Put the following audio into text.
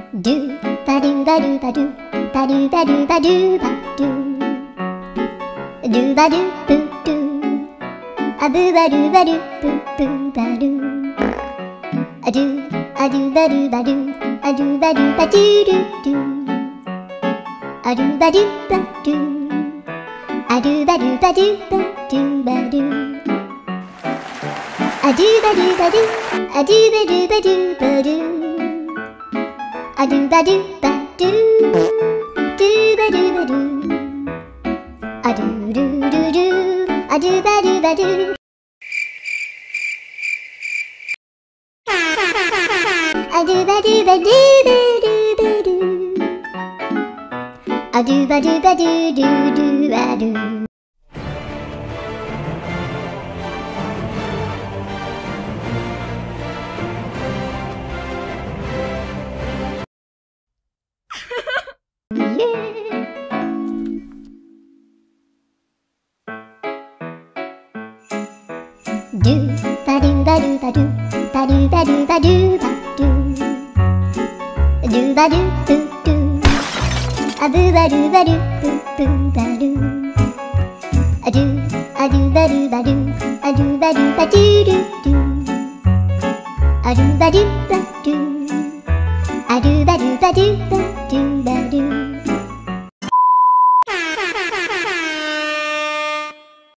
ドゥバドゥバドゥバドゥバドゥバドゥバドゥバドゥドゥバドゥブドゥアブバドゥバドゥブブバドゥアドゥアドゥバドゥバドゥアドゥバドゥバドゥドゥドゥアドゥバドゥバドゥアドゥバドゥバドゥバドゥバドゥアドゥバドゥバドゥアドゥバドゥバドゥバドゥアドゥバドゥバドゥドゥバドゥバドゥアドゥルルルアドゥバドゥバドゥアドゥバドゥバドゥバドゥバドゥアドゥバドゥバドゥドゥドゥバドゥドゥバドゥバドゥバドゥバドゥバドゥバドゥバドゥドゥバドゥブドゥアブバドゥバドゥブブバドゥアドゥアドゥバドゥバドゥアドゥバドゥバドゥドゥドゥアドゥバドゥバドゥアドゥバドゥバドゥバドゥバ